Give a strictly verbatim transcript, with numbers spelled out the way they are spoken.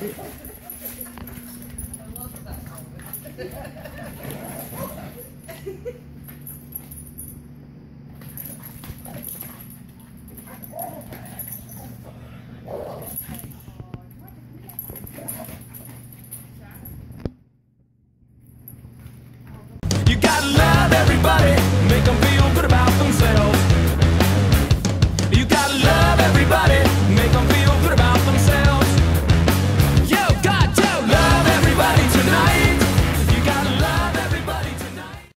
You gotta love everybody, make them feel good about themselves. You gotta love everybody.